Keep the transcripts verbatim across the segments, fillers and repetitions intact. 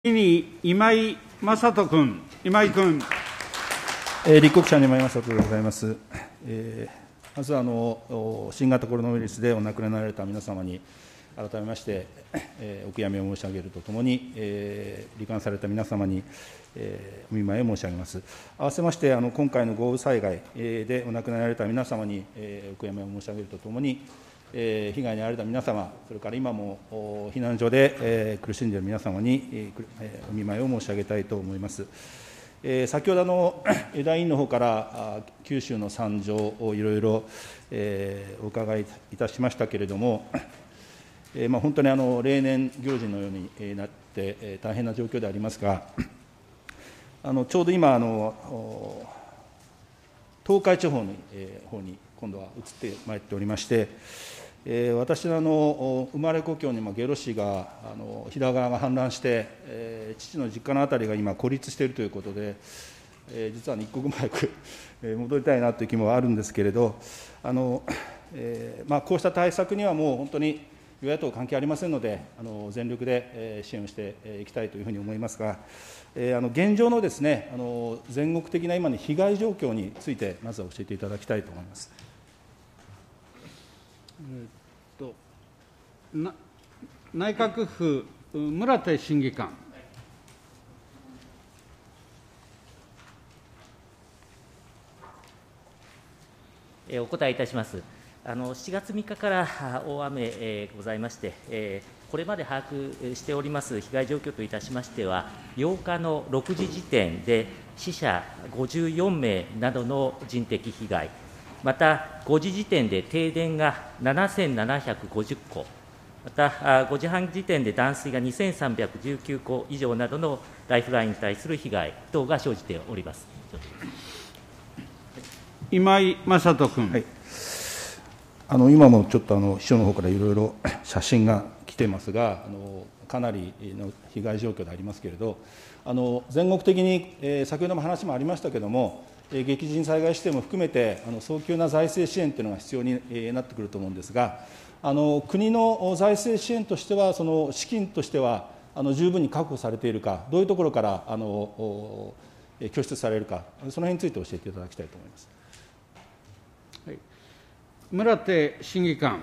次に今井正人君、今井君。 えー、立国者の今井正人でございます。えー、まずあの、新型コロナウイルスでお亡くなりになられた皆様に、改めまして、えー、お悔やみを申し上げるとともに、えー、罹患された皆様に、えー、お見舞いを申し上げます。合わせまして、あの今回の豪雨災害でお亡くなりになられた皆様に、えー、お悔やみを申し上げるとともに、えー、被害に遭われた皆様、それから今も避難所で、えー、苦しんでいる皆様に、えー、お見舞いを申し上げたいと思います。えー、先ほどの枝委員の方から九州の惨状をいろいろ、えー、お伺いいたしましたけれども、えーまあ、本当にあの例年行事のようになって、えー、大変な状況でありますが、あのちょうど今あの、東海地方の、えー、方に今度は移ってまいっておりまして、えー、私のあの生まれ故郷にも下呂市があの飛騨川が氾濫して、えー、父の実家のあたりが今孤立しているということで、えー、実は一刻も早く戻りたいなという気もあるんですけれど、あの、えーまあ、こうした対策にはもう本当に与野党関係ありませんので、あの全力で支援をしていきたいというふうに思いますが、えー、あの現状のですね、あの全国的な今の被害状況について、まずは教えていただきたいと思います。 えー、っとな内閣府、村手審議官。 えー、お答えいたします。あのしちがつみっかから大雨、えー、ございまして、えー、これまで把握しております被害状況といたしましては、ようかのろくじ時点で死者ごじゅうよんめいなどの人的被害、またごじ時点で停電がななせんななひゃくごじゅっこ、またごじはん時点で断水がにせんさんびゃくじゅうきゅうこ以上などのライフラインに対する被害等が生じております。 今井正人君。 はい、あの今もちょっとあの秘書の方からいろいろ写真が来てますが、あのかなりの被害状況でありますけれど、あの全国的に、えー、先ほども話もありましたけれども、えー、激甚災害指定も含めてあの早急な財政支援というのが必要に、えー、なってくると思うんですが、あの国の財政支援としては、その資金としてはあの十分に確保されているか、どういうところからあの拠出されるか、その辺について教えていただきたいと思います。 はい、村手審議官。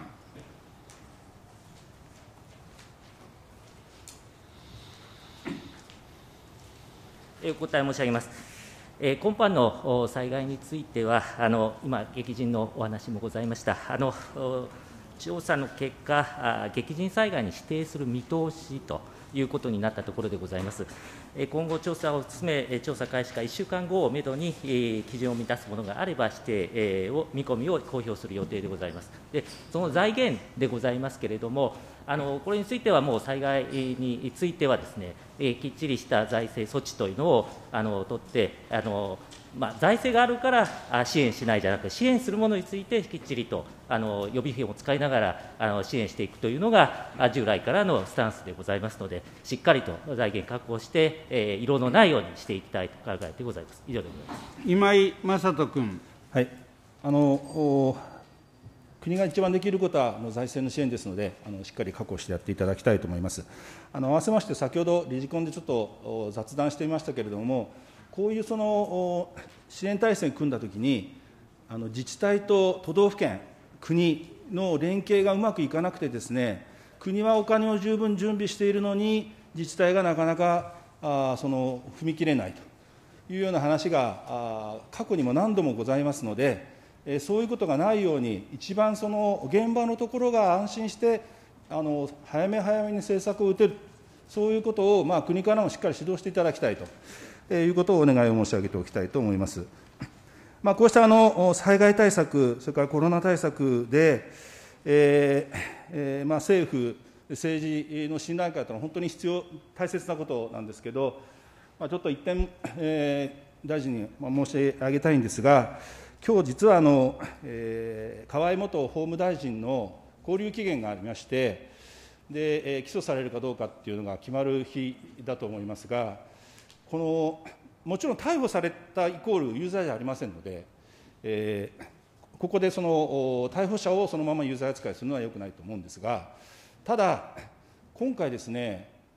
お答え申し上げます。えー、今般の災害については、あの今、激甚のお話もございました。あの調査の結果、激甚災害に指定する見通しということになったところでございます。今後、調査を進め、調査開始からいっしゅうかんごをめどに、基準を満たすものがあれば、指定を見込みを公表する予定でございます。で、その財源でございますけれども、あのこれについては、もう災害についてはですね、きっちりした財政措置というのをあの取って、あのまあ、財政があるから支援しないじゃなくて、支援するものについてきっちりとあの予備費を使いながらあの支援していくというのが、従来からのスタンスでございますので、しっかりと財源確保して、えー、異論のないようにしていきたいと考えてございます。以上でございます。 今井正人君。 はい、あの国が一番できることは財政の支援ですので、あのしっかり確保してやっていただきたいと思います。あの合わせまして、先ほど理事コンでちょっと雑談していましたけれども、こういうその支援体制を組んだときに、あの自治体と都道府県、国の連携がうまくいかなくてですね、国はお金を十分準備しているのに、自治体がなかなかあその踏み切れないというような話があ過去にも何度もございますので、えそういうことがないように、一番その現場のところが安心して、あの早め早めに政策を打てる、そういうことを、まあ、国からもしっかり指導していただきたいと。いうことをお願いを申し上げておきたいと思います。まあ、こうしたあの災害対策、それからコロナ対策で、えーえーまあ、政府、政治の信頼感というのは本当に必要、大切なことなんですけど、まあ、ちょっと一点、えー、大臣に申し上げたいんですが、今日実はあの、えー、河井元法務大臣の勾留期限がありまして、で、えー、起訴されるかどうかっていうのが決まる日だと思いますが、このもちろん逮捕されたイコール有罪じゃありませんので、えー、ここでその逮捕者をそのまま有罪扱いするのはよくないと思うんですが、ただ、今回ですね、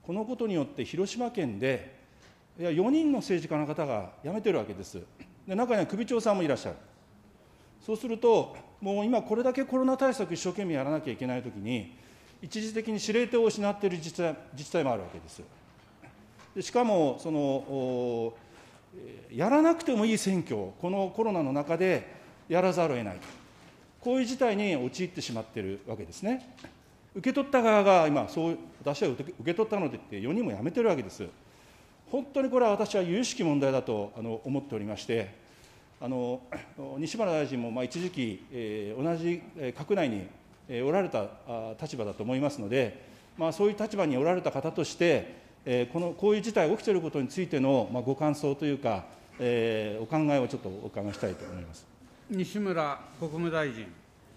このことによって広島県で、いやよにんの政治家の方が辞めてるわけです。で、中には首長さんもいらっしゃる。そうすると、もう今、これだけコロナ対策一生懸命やらなきゃいけないときに、一時的に司令塔を失っている自治体、自治体もあるわけです。でしかもその、やらなくてもいい選挙を、このコロナの中でやらざるを得ないと、こういう事態に陥ってしまっているわけですね。受け取った側が今、そう私は受け取ったのでってよにんも辞めてるわけです。本当にこれは私は由々しき問題だとあの思っておりまして、あの西村大臣もまあ一時期、えー、同じ閣内におられた立場だと思いますので、まあ、そういう立場におられた方として、えー、このこういう事態が起きていることについての、まあ、ご感想というか、えー、お考えをちょっとお伺いしたいと思います。 西村国務大臣。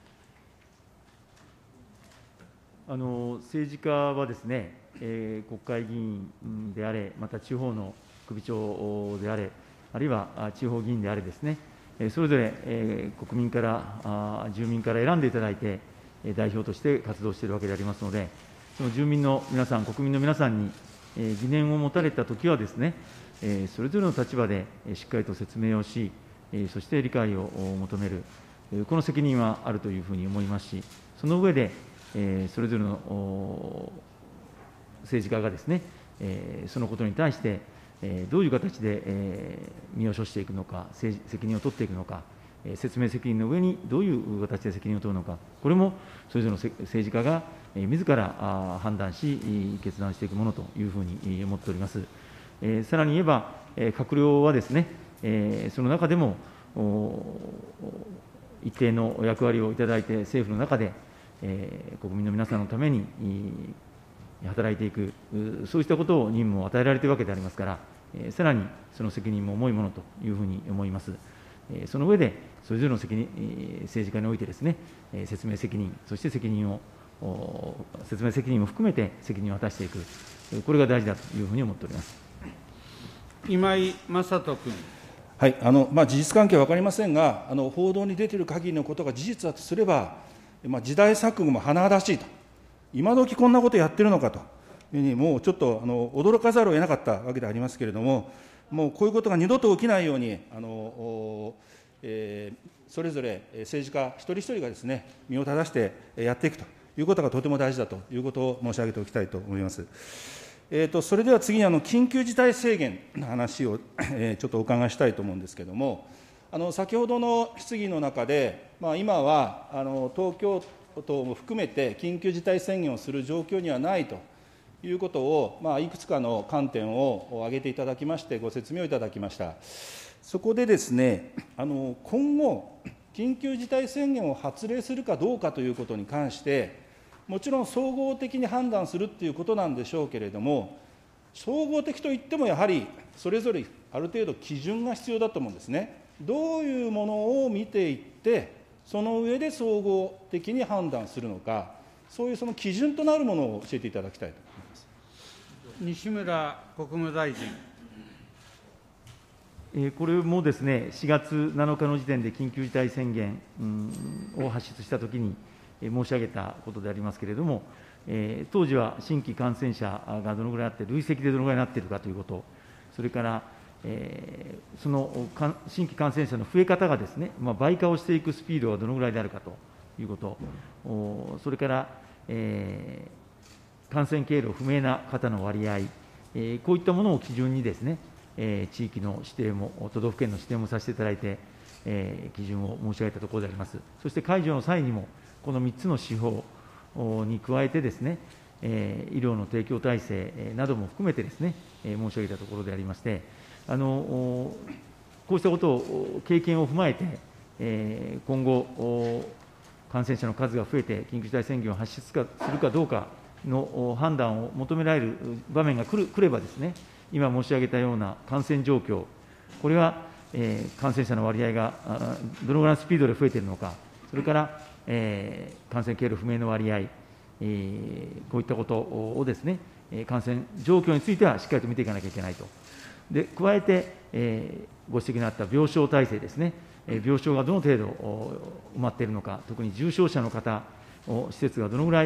あの政治家はですね、えー、国会議員であれ、また地方の首長であれ、あるいは地方議員であれですね、それぞれ、えー、国民から、住民から選んでいただいて、代表として活動しているわけでありますので、その住民の皆さん、国民の皆さんに、えー、疑念を持たれたときはですね、えー、それぞれの立場でしっかりと説明をし、えー、そして理解を求める、この責任はあるというふうに思いますし、その上で、えー、それぞれの政治家がですね、えー、そのことに対して、えー、どういう形で、えー、身を処していくのか、責任を取っていくのか、えー、説明責任の上にどういう形で責任を取るのか、これもそれぞれの政治家が、えー、自ら判断し、決断していくものというふうに思っております。えー、さらに言えば、えー、閣僚はですね、えー、その中でも一定の役割をいただいて、政府の中で、えー、国民の皆さんのために働いていく、そうしたことを任務を与えられているわけでありますから、えー、さらにその責任も重いものというふうに思います。えー、その上で、それぞれの責任、政治家においてですね、説明責任、そして責任を、説明責任も含めて責任を果たしていく、これが大事だというふうに思っております。 今井正人君。 はいあのまあ、事実関係は分かりませんが、あの報道に出ている限りのことが事実だとすれ甚まあ、時代錯誤も甚だしいと、今時こんなことやってるのかというふうに、もうちょっとあの驚かざるを得なかったわけでありますけれども、もうこういうことが二度と起きないように、あの、えー、それぞれ政治家一人一人がですね、身を正してやっていくということがとても大事だということを申し上げておきたいと思います。えー、とそれでは次にあの緊急事態宣言の話を、えー、ちょっとお伺いしたいと思うんですけれども、あの先ほどの質疑の中で、まあ、今はあの東京都も含めて緊急事態宣言をする状況にはないということを、まあ、いくつかの観点を挙げていただきまして、ご説明をいただきました。そこでですね、あの今後、緊急事態宣言を発令するかどうかということに関して、もちろん総合的に判断するということなんでしょうけれども、総合的といっても、やはりそれぞれある程度基準が必要だと思うんですね。どういうものを見ていって、その上で総合的に判断するのか、そういうその基準となるものを教えていただきたいと思います。 西村国務大臣。 これもですね、しがつなのかの時点で緊急事態宣言を発出したときに申し上げたことでありますけれども、当時は新規感染者がどのぐらいあって、累積でどのぐらいになっているかということ、それから、その新規感染者の増え方がですね、倍化をしていくスピードはどのぐらいであるかということ、それから、感染経路不明な方の割合、こういったものを基準にですね、地域の指定も、都道府県の指定もさせていただいて、基準を申し上げたところであります。そして解除の際にも、このみっつの指標に加えてですね、医療の提供体制なども含めてですね、申し上げたところでありまして、あのこうしたことを、経験を踏まえて、今後、感染者の数が増えて、緊急事態宣言を発出するかどうかの判断を求められる場面が来る来ればですね、今申し上げたような感染状況、これは、えー、感染者の割合がどのぐらいのスピードで増えているのか、それから、えー、感染経路不明の割合、えー、こういったことをですね、感染状況についてはしっかりと見ていかなきゃいけないと。で加えて、えー、ご指摘のあった病床体制ですね、えー、病床がどの程度埋まっているのか、特に重症者の方を施設がどのぐらい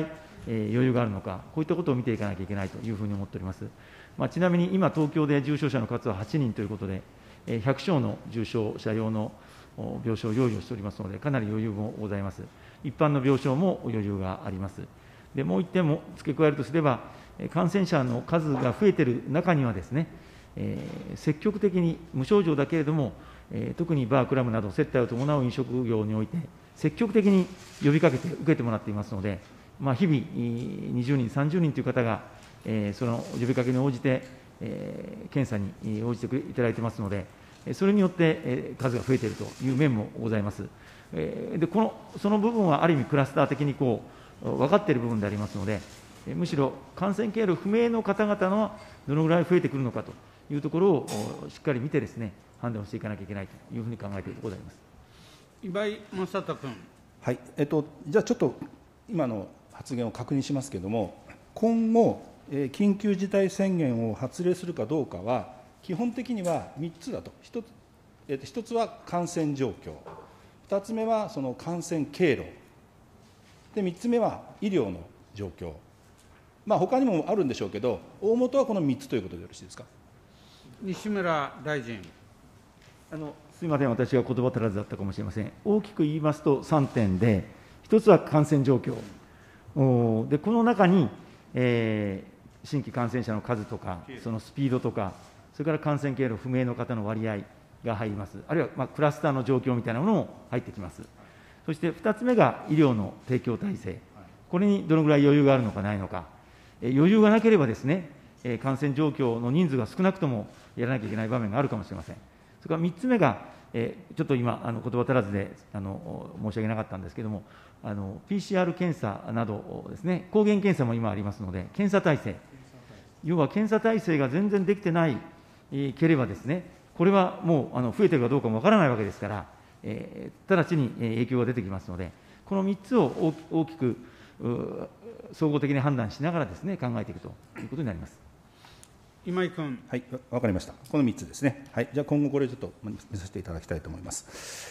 えー、余裕があるのか、こういったことを見ていかなきゃいけないというふうに思っております。まあ、ちなみに今、東京で重症者の数ははちにんということで、えー、ひゃく床の重症者用の病床を用意をしておりますので、かなり余裕もございます。一般の病床も余裕があります。で、もう一点も付け加えるとすれば、感染者の数が増えている中にはですね、えー、積極的に無症状だけれども、えー、特にバー、クラブなど接待を伴う飲食業において、積極的に呼びかけて受けてもらっていますので、まあ、日々、にじゅうにん、さんじゅうにんという方が、えー、その呼びかけに応じて、えー、検査に応じていただいてますので、それによって、えー、数が増えているという面もございます。えー、でこのその部分はある意味、クラスター的にこう分かっている部分でありますので、むしろ感染経路不明の方々のどのぐらい増えてくるのかというところをしっかり見てですね、判断をしていかなきゃいけないというふうに考えているところであります。 今井正人君。 はい、えっと、じゃあちょっと今の発言を確認しますけれども、今後、えー、緊急事態宣言を発令するかどうかは、基本的にはみっつだと、ひとつ、えー、とひとつは感染状況、ふたつめはその感染経路、でみっつめは医療の状況、まあ、他にもあるんでしょうけど、大元はこのみっつということでよろしいですか。 西村大臣。 あのすみません、私が言葉足らずだったかもしれません。大きく言いますとさんてんで、ひとつは感染状況、おでこの中に、えー、新規感染者の数とか、そのスピードとか、それから感染経路不明の方の割合が入ります、あるいは、まあ、クラスターの状況みたいなものも入ってきます。そしてふたつめが医療の提供体制、これにどのぐらい余裕があるのかないのか、えー、余裕がなければですね、えー、感染状況の人数が少なくともやらなきゃいけない場面があるかもしれません。それからみっつめが、えー、ちょっと今、あの言葉足らずであの申し上げなかったんですけれども、あの ピーシーアール 検査などですね、抗原検査も今ありますので、検査体制、要は検査体制が全然できてない、えー、ければですね、これはもうあの増えてるかどうかもわからないわけですから、えー、直ちに影響が出てきますので、このみっつを大きく総合的に判断しながらですね、考えていくということになります。 今井君。 はい、わかりました。このみっつですね。はい、じゃあ今後これちょっと見させていただきたいと思います。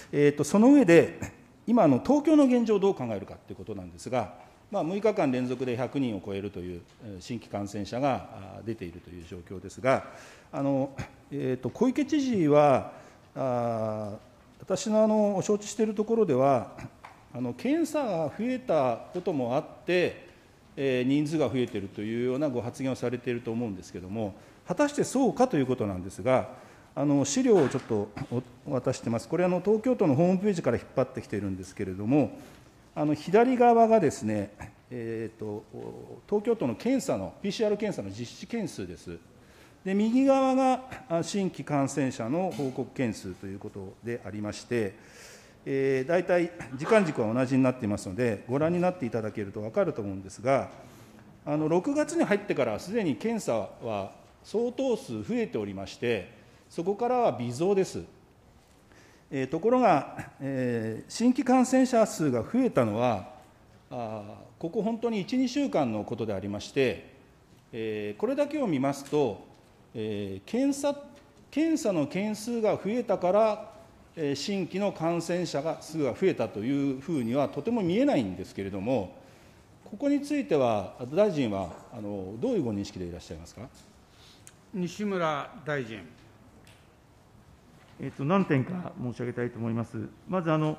えーと、その上で、今の東京の現状をどう考えるかということなんですが、まあ、むいかかん連続でひゃくにんを超えるという新規感染者が出ているという状況ですが、あの、えーと、小池知事は、あ私のあの承知しているところでは、あの検査が増えたこともあって、えー、人数が増えているというようなご発言をされていると思うんですけれども、果たしてそうかということなんですが、あの資料をちょっとお渡ししてます。これあの、東京都のホームページから引っ張ってきているんですけれども、あの左側がですね、えーと、東京都の検査の、ピーシーアール 検査の実施件数です。で右側が新規感染者の報告件数ということでありまして、えー、大体時間軸は同じになっていますので、ご覧になっていただけると分かると思うんですが、あのろくがつに入ってからすでに検査は相当数増えておりまして、そこからは微増です。えー、ところが、えー、新規感染者数が増えたのは、あここ本当にいち、にしゅうかんのことでありまして、えー、これだけを見ますと、えー、検査、検査の件数が増えたから、えー、新規の感染者が数が増えたというふうにはとても見えないんですけれども、ここについては、大臣はあのどういうご認識でいらっしゃいますか。 西村大臣。 えー、と何点か申し上げたいと思います。まずあの、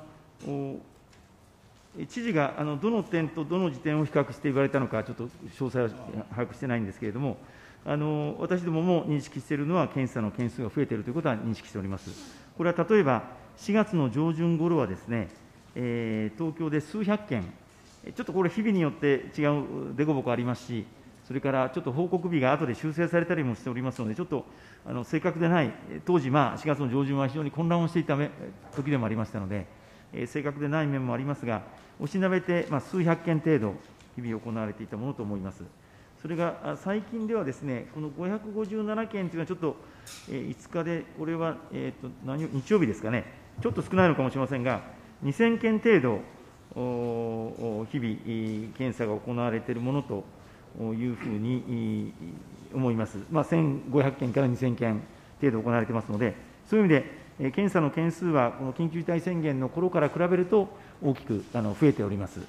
知事があのどの点とどの時点を比較して言われたのか、ちょっと詳細は把握してないんですけれども、あの私どもも認識しているのは、検査の件数が増えているということは認識しております。これは例えば、しがつの上旬ごろはですね、えー、東京で数百件、ちょっとこれ、日々によって違う凸凹ありますし、それからちょっと報告日が後で修正されたりもしておりますので、ちょっとあの正確でない、当時、まあ、しがつの上旬は非常に混乱をしていた時でもありましたので、えー、正確でない面もありますが、おしなべて、まあ、数百件程度、日々行われていたものと思います。それが最近ではですね、このごひゃくごじゅうななけんというのは、ちょっと、えー、いつかで、これは、えー、と何日曜日ですかね、ちょっと少ないのかもしれませんが、にせんけん程度、日々、検査が行われているものというふうに思います。まあ、せんごひゃっけんからにせんけん程度行われていますので、そういう意味で、検査の件数は、この緊急事態宣言の頃から比べると、大きくあの増えております。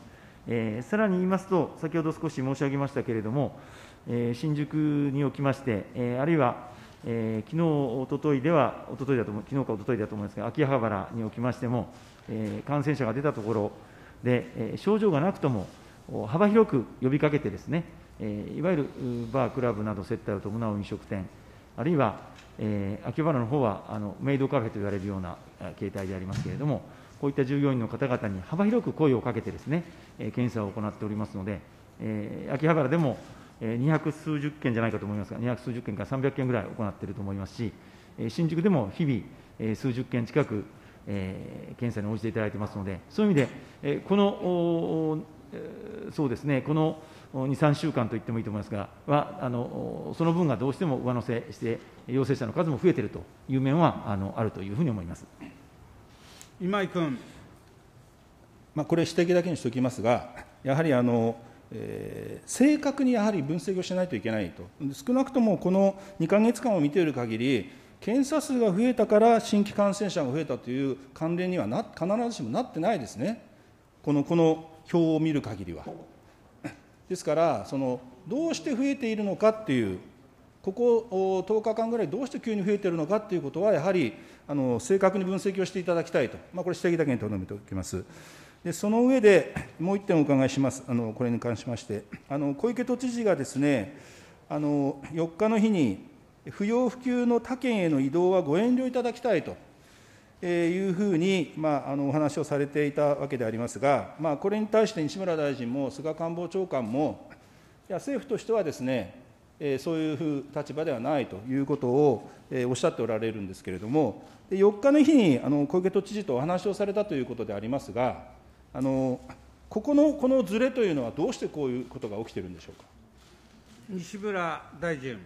えー、さらに言いますと、先ほど少し申し上げましたけれども、えー、新宿におきまして、えー、あるいは、えー、きのう、おとといでは、おとといだと思う、きのうかおとといだと思いますが、秋葉原におきましても、えー、感染者が出たところで、えー、症状がなくとも、幅広く呼びかけてですね、えー、いわゆるバー、クラブなど接待を伴う飲食店、あるいは、えー、秋葉原の方はあのメイドカフェと言われるような形態でありますけれども、こういった従業員の方々に幅広く声をかけてですね、えー、検査を行っておりますので、えー、秋葉原でもにひゃく数十件じゃないかと思いますが、にひゃく数十件からさんびゃっけんぐらい行っていると思いますし、新宿でも日々、数十件近く、えー、検査に応じていただいていますので、そういう意味で、えー、この、そうですね、このに、さんしゅうかんと言ってもいいと思いますが、はあのその分がどうしても上乗せして、陽性者の数も増えているという面はあのあるというふうに思います。 今井君。 まあ、これ、指摘だけにしておきますが、やはりあの、えー、正確にやはり分析をしないといけないと、少なくともこのにかげつかんを見ている限り、検査数が増えたから新規感染者が増えたという関連にはな必ずしもなってないですね、このこの表を見る限りは。ですから、そのどうして増えているのかっていう、こことおかかんぐらいどうして急に増えているのかということは、やはりあの正確に分析をしていただきたいと、まあ、これ、指摘だけにとどめておきます。でその上で、もう一点お伺いします、あのこれに関しまして、あの小池都知事がですね、あのよっかの日に、不要不急の他県への移動はご遠慮いただきたいというふうに、まあ、あのお話をされていたわけでありますが、まあ、これに対して西村大臣も菅官房長官も、いや政府としてはですね、えー、そういう立場ではないということを、えー、おっしゃっておられるんですけれども、よっかの日にあの小池都知事とお話をされたということでありますが、あのここのこのずれというのは、どうしてこういうことが起きているんでしょうか。 西村大臣。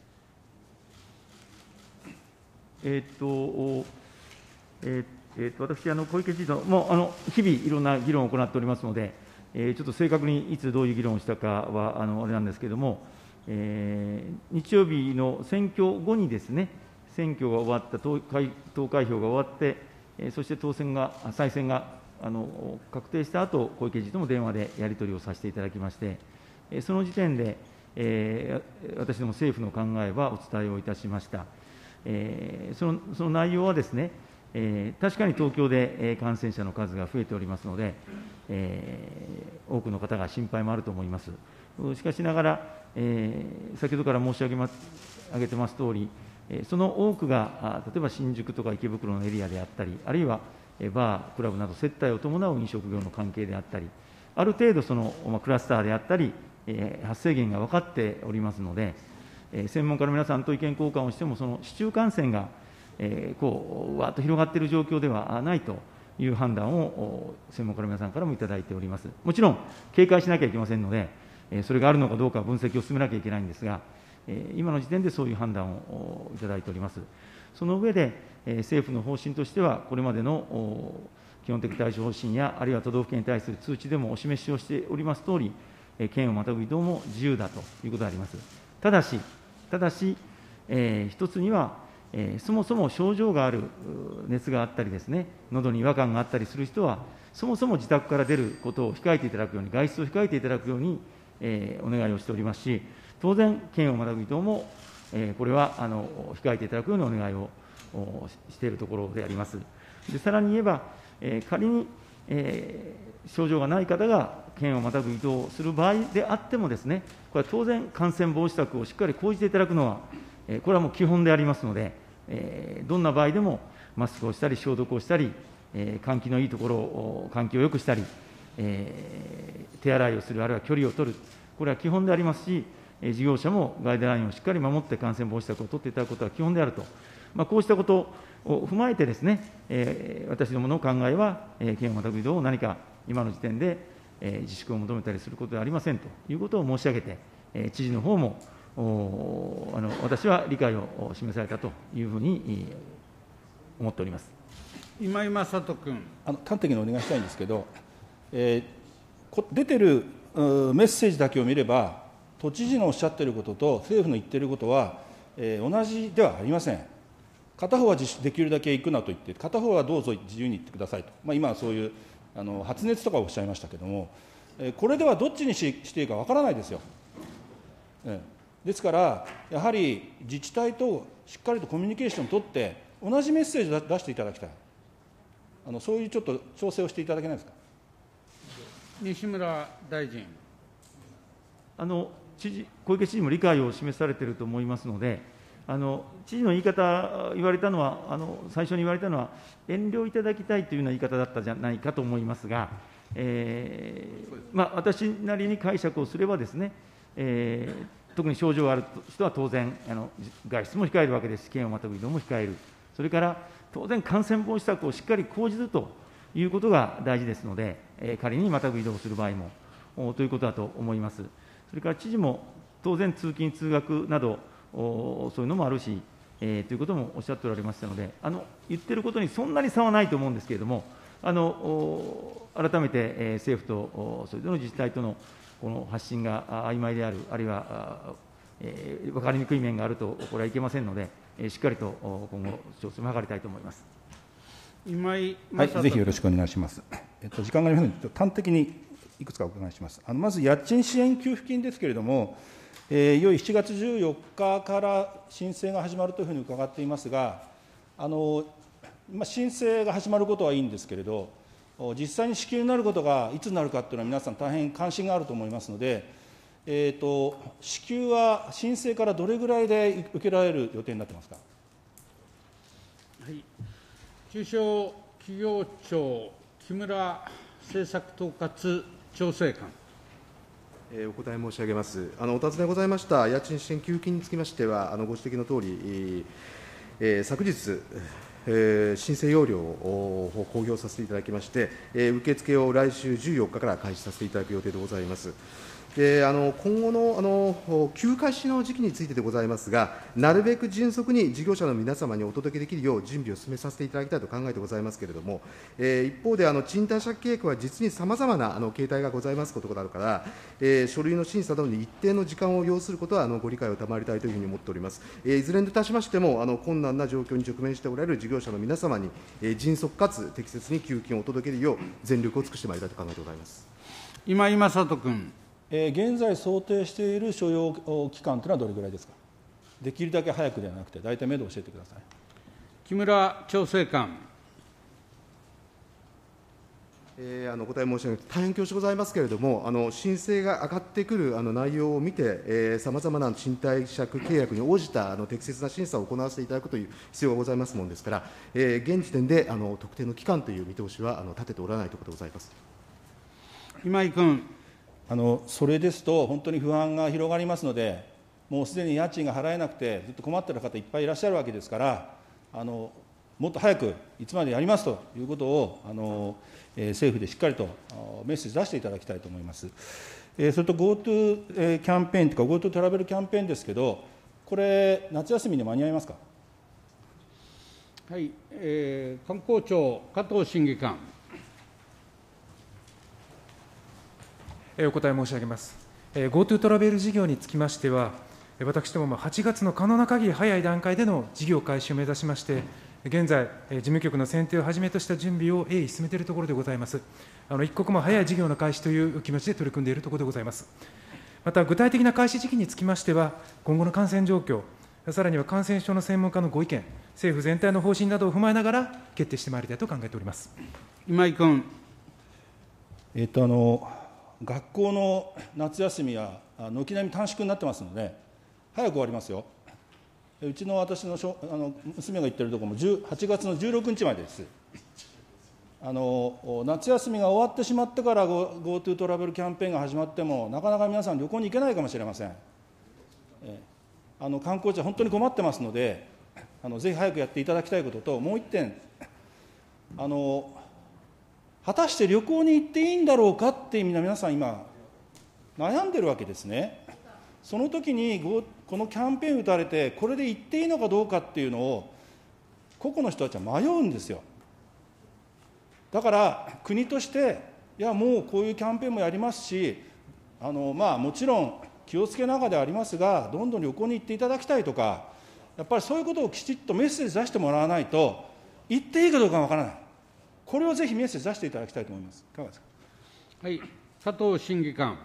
えーっとえーえー、と私、あの小池知事ともうあの日々、いろんな議論を行っておりますので、えー、ちょっと正確にいつどういう議論をしたかはあのあれなんですけれども、えー、日曜日の選挙後にですね、選挙が終わった、投開投開票が終わって、えー、そして当選が、再選があの確定した後、小池知事とも電話でやり取りをさせていただきまして、えー、その時点で、えー、私ども政府の考えはお伝えをいたしました。えー、そのその内容はですね、えー、確かに東京で感染者の数が増えておりますので、えー、多くの方が心配もあると思います。しかしながら、えー、先ほどから申し上げま上げてますとおり、その多くが、例えば新宿とか池袋のエリアであったり、あるいはバー、クラブなど接待を伴う飲食業の関係であったり、ある程度その、まあ、クラスターであったり、えー、発生源が分かっておりますので、えー、専門家の皆さんと意見交換をしても、その市中感染が、えー、こうわーっと広がっている状況ではないという判断を専門家の皆さんからもいただいております。もちろん、警戒しなきゃいけませんので、えー、それがあるのかどうか分析を進めなきゃいけないんですが、えー、今の時点でそういう判断をいただいております。その上で、えー、政府の方針としては、これまでの基本的対処方針や、あるいは都道府県に対する通知でもお示しをしておりますとおり、えー、県をまたぐ移動も自由だということであります。ただし、ただし、えー、一つには、えー、そもそも症状がある、熱があったりですね、喉に違和感があったりする人は、そもそも自宅から出ることを控えていただくように、外出を控えていただくように、えー、お願いをしておりますし、当然、県をまたぐ移動も、えー、これはあの控えていただくようにお願いをしているところであります。でさらに言えば、えー、仮に、えー、症状がない方が県をまたぐ移動する場合であってもですね、これは当然、感染防止策をしっかり講じていただくのは、えー、これはもう基本でありますので、えー、どんな場合でもマスクをしたり、消毒をしたり、えー、換気のいいところを、換気をよくしたり、えー、手洗いをする、あるいは距離を取る、これは基本でありますし、事業者もガイドラインをしっかり守って感染防止策を取っていただくことは基本であると、まあ、こうしたことを踏まえてですね、えー、私どもの考えは、えー、県をまたぐ移動を何か今の時点で、えー、自粛を求めたりすることではありませんということを申し上げて、えー、知事の方もおあの私は理解を示されたというふうに思っております。 今井正人君。 あの端的にお願いしたいんですけど、えー、こ出てるメッセージだけを見れば、都知事のおっしゃっていることと政府の言っていることは、えー、同じではありません。片方はできるだけ行くなと言って、片方はどうぞ自由に行ってくださいと、まあ、今はそういうあの発熱とかおっしゃいましたけれども、 これではどっちにししていいかわからないですよ。ですから、やはり自治体としっかりとコミュニケーションを取って、同じメッセージを出していただきたい、あのそういうちょっと調整をしていただけないですか。 西村大臣。 あの知事小池知事も理解を示されていると思いますので、あの知事の言い方、言われたのはあの、最初に言われたのは、遠慮いただきたいというような言い方だったじゃないかと思いますが、えーまあ、私なりに解釈をすればですね、えー、特に症状がある人は当然、あの外出も控えるわけですし、県をまたぐ移動も控える、それから当然、感染防止策をしっかり講じるということが大事ですので、えー、仮にまたぐ移動をする場合もということだと思います。それから知事も当然、通勤・通学など、そういうのもあるし、えー、ということもおっしゃっておられましたので、あの言ってることにそんなに差はないと思うんですけれども、あの改めて、えー、政府とそれぞれの自治体とのこの発信が曖昧である、あるいは、えー、分かりにくい面があると、これはいけませんので、えー、しっかりと今後、調整を図りたいと思います。 今井はい、ぜひよろしくお願いします。えっと、時間がありますので、端的にいくつかお伺いします。あのまず、家賃支援給付金ですけれども、えー、いよいよしちがつじゅうよっかから申請が始まるというふうに伺っていますが、あのまあ、申請が始まることはいいんですけれど、実際に支給になることがいつになるかというのは、皆さん、大変関心があると思いますので、えー、と支給は申請からどれぐらいで受けられる予定になっていますか。 はい、中小企業庁、木村政策統括調整官。 お答え申し上げます。あのお尋ねございました家賃支援給付金につきましては、あのご指摘のとおり、えー、昨日、えー、申請要領を公表させていただきまして、えー、受付を来週じゅうよっかから開始させていただく予定でございます。であの今後のあの休開始の時期についてでございますが、なるべく迅速に事業者の皆様にお届けできるよう準備を進めさせていただきたいと考えてございますけれども、えー、一方であの賃貸借契約は実にさまざまなあの形態がございますことがあるから、えー、書類の審査などに一定の時間を要することはあのご理解を賜りたいというふうに思っております。えー、いずれにいたしましてもあの困難な状況に直面しておられる事業者の皆様に、えー、迅速かつ適切に給付金をお届けできるよう全力を尽くしてまいりたいと考えてございます。 今井正人君。 現在想定している所要期間というのはどれぐらいですか。できるだけ早くではなくて、大体目処を教えてください。 木村調整官。 えー、あのお答え申し上げて、大変恐縮ございますけれども、あの申請が上がってくるあの内容を見て、さまざまな賃貸借契約に応じたあの適切な審査を行わせていただくという必要がございますものですから、えー、現時点であの特定の期間という見通しはあの立てておらないということでございます。 今井君。 あのそれですと、本当に不安が広がりますので、もうすでに家賃が払えなくて、ずっと困っている方、いっぱいいらっしゃるわけですから、あのもっと早く、いつまでやりますということを、あのえー、政府でしっかりとメッセージ出していただきたいと思います。えー、それと GoTo キャンペーンというか、GoTo トラベルキャンペーンですけど、これ、夏休みに間に合いますか。 はい、えー、観光庁、加藤審議官。 お答え申し上げます。GoTo トラベル事業につきましては、私どもはちがつの可能な限り早い段階での事業開始を目指しまして、現在、事務局の選定をはじめとした準備を鋭意進めているところでございます。あの一刻も早い事業の開始という気持ちで取り組んでいるところでございます。また、具体的な開始時期につきましては、今後の感染状況、さらには感染症の専門家のご意見、政府全体の方針などを踏まえながら、決定してまいりたいと考えております。 今井君。 えっとあの学校の夏休みは軒並み短縮になってますので、早く終わりますよ。うちの私の小あの娘が言っているところもはちがつのじゅうろくにちまでです。あの夏休みが終わってしまってから GoTo トラベルキャンペーンが始まっても、なかなか皆さん、旅行に行けないかもしれません。えあの観光地は本当に困ってますので、あのぜひ早くやっていただきたいことと、もう一点、あの果たして旅行に行っていいんだろうかって皆さん今悩んでるわけですね。その時にこのキャンペーン打たれて、これで行っていいのかどうかっていうのを個々の人たちは迷うんですよ。だから国として、いやもうこういうキャンペーンもやりますし、あのまあもちろん気をつけながらではありますが、どんどん旅行に行っていただきたいとか、やっぱりそういうことをきちっとメッセージ出してもらわないと、行っていいかどうかわからない。これをぜひメッセージ出していただきたいと思います。いかがですか。 はい、 佐藤審議官。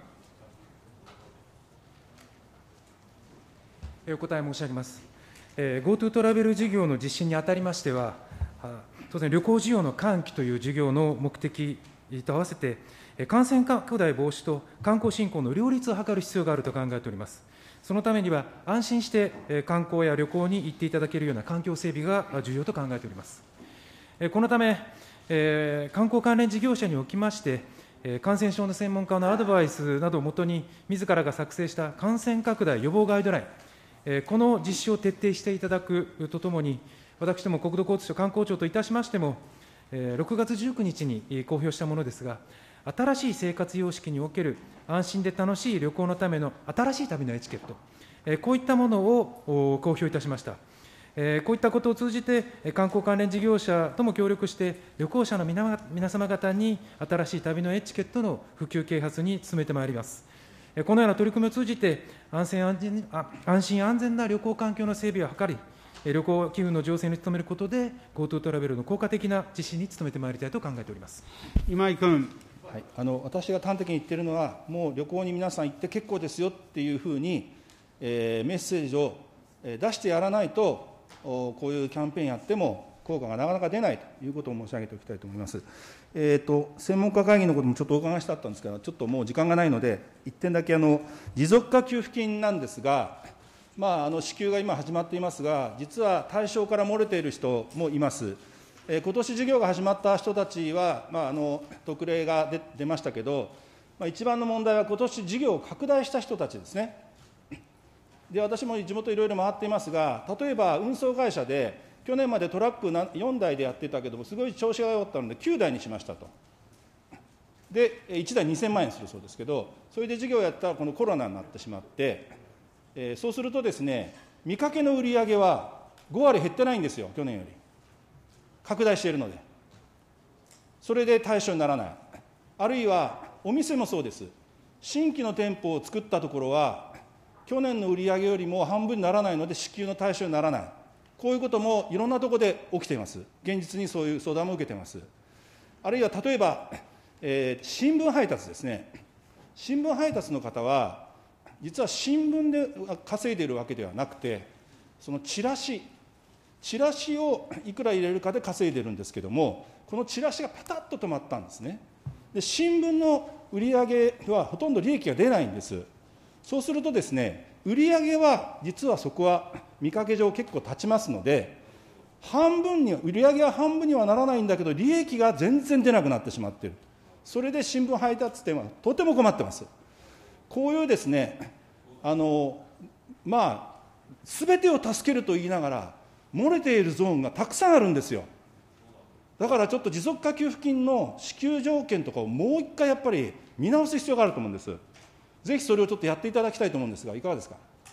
お答え申し上げます。えー、GoTo トラベル事業の実施にあたりましては、当然、旅行需要の喚起という事業の目的と合わせて、感染拡大防止と観光振興の両立を図る必要があると考えております。そのためには、安心して観光や旅行に行っていただけるような環境整備が重要と考えております。このため、観光関連事業者におきまして、感染症の専門家のアドバイスなどをもとに、みずからが作成した感染拡大予防ガイドライン、この実施を徹底していただくとともに、私ども国土交通省観光庁といたしましても、ろくがつじゅうくにちに公表したものですが、新しい生活様式における安心で楽しい旅行のための新しい旅のエチケット、こういったものを公表いたしました。こういったことを通じて、観光関連事業者とも協力して、旅行者の皆様方に新しい旅のエチケットの普及啓発に努めてまいります。このような取り組みを通じて、安心安全安心安全な旅行環境の整備を図り、旅行機運の醸成に努めることで、GoTo トラベルの効果的な実施に努めてまいりたいと考えております。 今井君。 はい、あの私が端的に言っているのは、もう旅行に皆さん行って結構ですよっていうふうに、えー、メッセージを出してやらないと、こういうキャンペーンやっても効果がなかなか出ないということを申し上げておきたいと思います。えーと、専門家会議のこともちょっとお伺いしたかったんですけど、ちょっともう時間がないので、いってんだけあの持続化給付金なんですが、まあ、あの支給が今始まっていますが、実は対象から漏れている人もいます。えー、今年事業が始まった人たちは、まあ、あの特例が 出, 出ましたけど、まあ、一番の問題は今年事業を拡大した人たちですね。で、私も地元いろいろ回っていますが、例えば運送会社で、去年までトラックよんだいでやってたけども、すごい調子が良かったので、きゅうだいにしましたと。で、いちだいにせんまんえんするそうですけど、それで事業をやったら、このコロナになってしまって、えー、そうするとですね、見かけの売り上げはごわり減ってないんですよ、去年より。拡大しているので。それで対象にならない。あるいは、お店もそうです。新規の店舗を作ったところは、去年の売り上げよりも半分にならないので、支給の対象にならない。こういうこともいろんなところで起きています。現実にそういう相談も受けています。あるいは例えば、えー、新聞配達ですね。新聞配達の方は、実は新聞で稼いでいるわけではなくて、そのチラシ、チラシをいくら入れるかで稼いでいるんですけれども、このチラシがパタッと止まったんですね。で、新聞の売り上げはほとんど利益が出ないんです。そうするとですね、売り上げは実はそこは見かけ上結構立ちますので、半分に、売り上げは半分にはならないんだけど、利益が全然出なくなってしまっている。それで新聞配達店はとても困ってます。こういうですね、あの、まあ、すべてを助けると言いながら、漏れているゾーンがたくさんあるんですよ。だからちょっと持続化給付金の支給条件とかをもう一回やっぱり見直す必要があると思うんです。ぜひそれをちょっとやっていただきたいと思うんですが、いかがですか。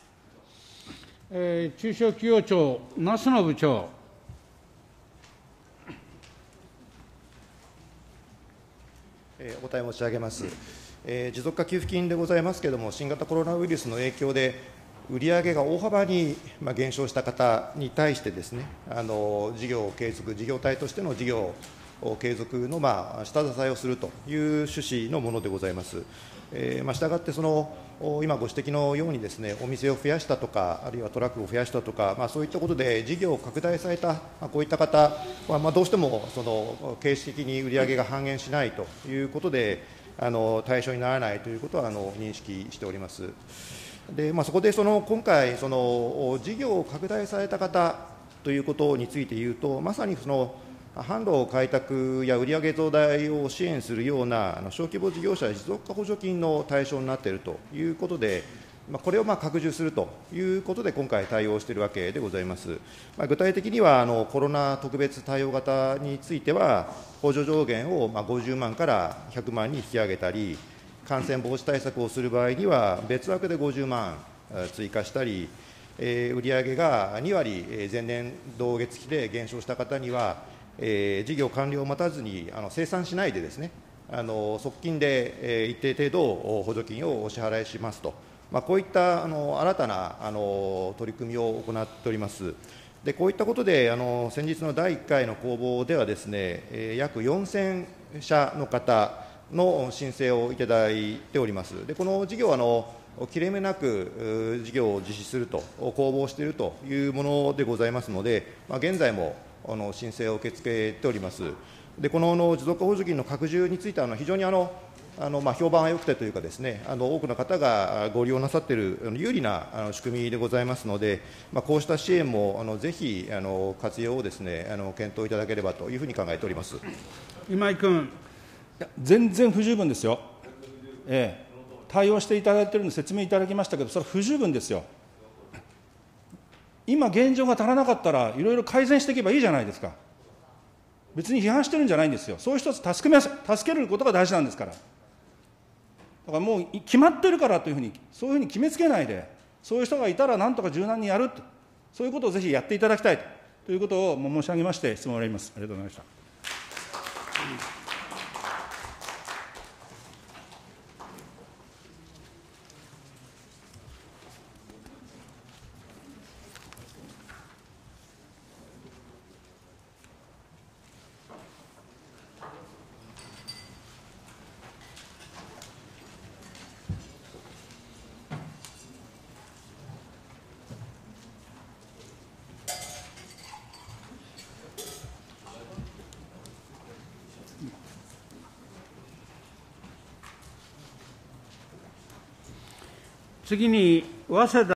えー、中小企業庁、那須野部長。 えー、お答え申し上げます。えー、持続化給付金でございますけれども、新型コロナウイルスの影響で、売上が大幅に減少した方に対してですね、あの事業継続、事業体としての事業継続のまあ下支えをするという趣旨のものでございます。えー、まあしたがって、その今ご指摘のようにですね、お店を増やしたとか、あるいはトラックを増やしたとか、まあ、そういったことで事業を拡大された、まあ、こういった方は、まあ、どうしてもその形式的に売上が半減しないということで、あの対象にならないということはあの認識しております。でまあ、そこでその今回、その事業を拡大された方ということについて言うと、まさにその販路開拓や売上増大を支援するような小規模事業者持続化補助金の対象になっているということで、これをまあ拡充するということで、今回対応しているわけでございます。まあ、具体的にはあのコロナ特別対応型については、補助上限をまあごじゅうまんからひゃくまんに引き上げたり、感染防止対策をする場合には、別枠でごじゅうまん追加したり、えー、売上がにわり前年同月比で減少した方には、えー、事業完了を待たずにあの清算しないでですね、あの側近で、えー、一定程度補助金をお支払いしますと、まあ、こういったあの新たなあの取り組みを行っております。でこういったことで、あの先日のだいいっかいの公募ではですね、えー、約よんせんしゃの方の申請をいただいております。でこの事業はあの切れ目なく事業を実施すると、公募しているというものでございますので、まあ、現在もあの申請を受け付けております。でこのあの持続化補助金の拡充については、あの非常にあのあのまあ評判が良くてというかですね、あの多くの方がご利用なさっている有利なあの仕組みでございますので、まあ、こうした支援もあのぜひあの活用をですね、あの検討いただければというふうに考えております。 今井君。 全然不十分ですよ。ええ、対応していただいているのに説明いただきましたけど、それは不十分ですよ。今、現状が足らなかったら、いろいろ改善していけばいいじゃないですか。別に批判してるんじゃないんですよ。そういう人を助けます、助けることが大事なんですから。だからもう決まってるからというふうに、そういうふうに決めつけないで、そういう人がいたらなんとか柔軟にやると、そういうことをぜひやっていただきたいということを申し上げまして、質問を終わります。ありがとうございました。 次に、早稲田